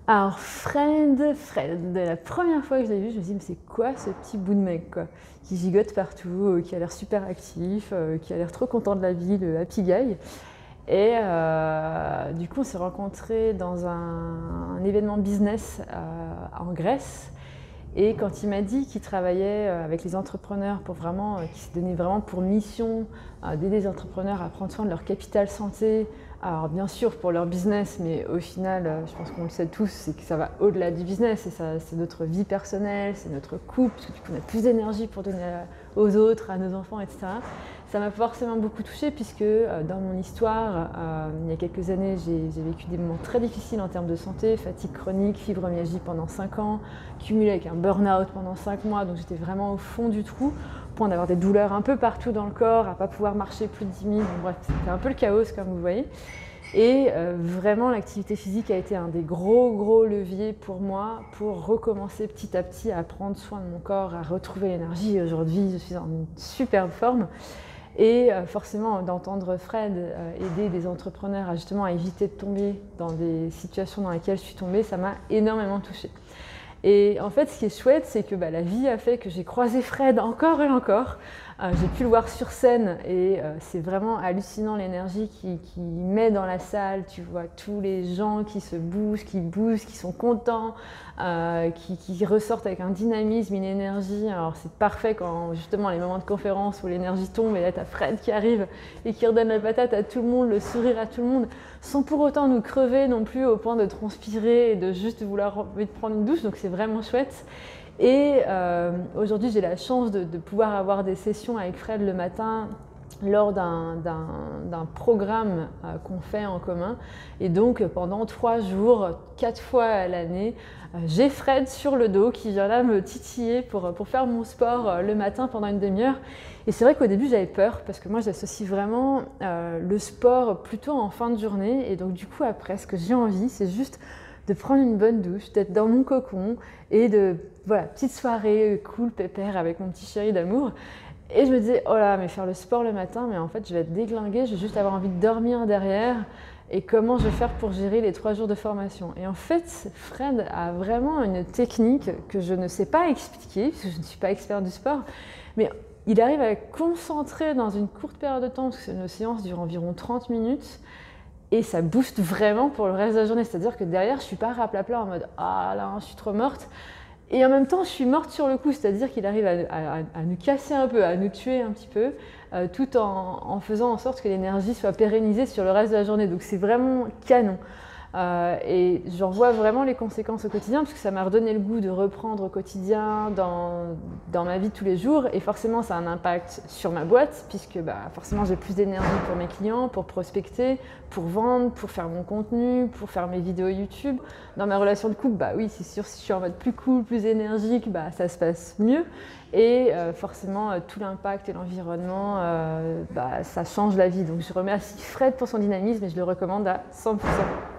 Alors Fred, la première fois que je l'ai vu, je me suis dit, mais c'est quoi ce petit bout de mec, quoi, qui gigote partout, qui a l'air super actif, qui a l'air trop content de la vie, le happy guy. Et du coup, on s'est rencontrés dans un événement business en Grèce. Et quand il m'a dit qu'il travaillait avec les entrepreneurs pour vraiment, qu'il s'est donné vraiment pour mission d'aider les entrepreneurs à prendre soin de leur capital santé, alors bien sûr pour leur business, mais au final, je pense qu'on le sait tous, c'est que ça va au-delà du business, et ça, c'est notre vie personnelle, c'est notre couple, parce que du coup on a plus d'énergie pour donner aux autres, à nos enfants, etc. Ça m'a forcément beaucoup touchée puisque dans mon histoire, il y a quelques années, j'ai vécu des moments très difficiles en termes de santé, fatigue chronique, fibromyalgie pendant 5 ans, cumulé avec un burn-out pendant 5 mois, donc j'étais vraiment au fond du trou, au point d'avoir des douleurs un peu partout dans le corps, à ne pas pouvoir marcher plus de 10 000, donc bref, c'était un peu le chaos comme vous voyez. Et vraiment, l'activité physique a été un des gros leviers pour moi pour recommencer petit à petit à prendre soin de mon corps, à retrouver l'énergie. Aujourd'hui, je suis en une superbe forme. Et forcément, d'entendre Fred aider des entrepreneurs à justement à éviter de tomber dans des situations dans lesquelles je suis tombée, ça m'a énormément touchée. Et en fait, ce qui est chouette, c'est que la vie a fait que j'ai croisé Fred encore et encore. J'ai pu le voir sur scène et c'est vraiment hallucinant l'énergie qui met dans la salle. Tu vois tous les gens qui se bougent, qui sont contents, qui ressortent avec un dynamisme, une énergie. Alors c'est parfait quand justement les moments de conférence où l'énergie tombe et là t'as Fred qui arrive et qui redonne la patate à tout le monde, le sourire à tout le monde, sans pour autant nous crever non plus au point de transpirer et de juste vouloir prendre une douche. Donc c'est vraiment chouette. Et aujourd'hui, j'ai la chance de pouvoir avoir des sessions avec Fred le matin lors d'un programme qu'on fait en commun. Et donc, pendant 3 jours, 4 fois à l'année, j'ai Fred sur le dos qui vient là me titiller pour faire mon sport le matin pendant une demi-heure. Et c'est vrai qu'au début, j'avais peur parce que moi, j'associe vraiment le sport plutôt en fin de journée. Et donc, du coup, après, ce que j'ai envie, c'est juste de prendre une bonne douche, d'être dans mon cocon et voilà, petite soirée cool, pépère avec mon petit chéri d'amour. Et je me disais, oh là, mais faire le sport le matin, mais en fait, je vais être déglinguée, je vais juste avoir envie de dormir derrière. Et comment je vais faire pour gérer les 3 jours de formation? Et en fait, Fred a vraiment une technique que je ne sais pas expliquer, parce que je ne suis pas expert du sport, mais il arrive à concentrer dans une courte période de temps, parce que nos séances durent environ 30 minutes, et ça booste vraiment pour le reste de la journée. C'est-à-dire que derrière, je ne suis pas raplapla en mode « Ah là, je suis trop morte ». Et en même temps, je suis morte sur le coup. C'est-à-dire qu'il arrive à nous casser un peu, à nous tuer un petit peu, tout en faisant en sorte que l'énergie soit pérennisée sur le reste de la journée. Donc c'est vraiment canon. Et j'en vois vraiment les conséquences au quotidien, parce que ça m'a redonné le goût de reprendre au quotidien dans ma vie de tous les jours. Et forcément, ça a un impact sur ma boîte, puisque forcément, j'ai plus d'énergie pour mes clients, pour prospecter, pour vendre, pour faire mon contenu, pour faire mes vidéos YouTube. Dans ma relation de couple, oui, c'est sûr, si je suis en mode plus cool, plus énergique, ça se passe mieux. Et forcément, tout l'impact et l'environnement, ça change la vie. Donc je remercie Fred pour son dynamisme et je le recommande à 100%.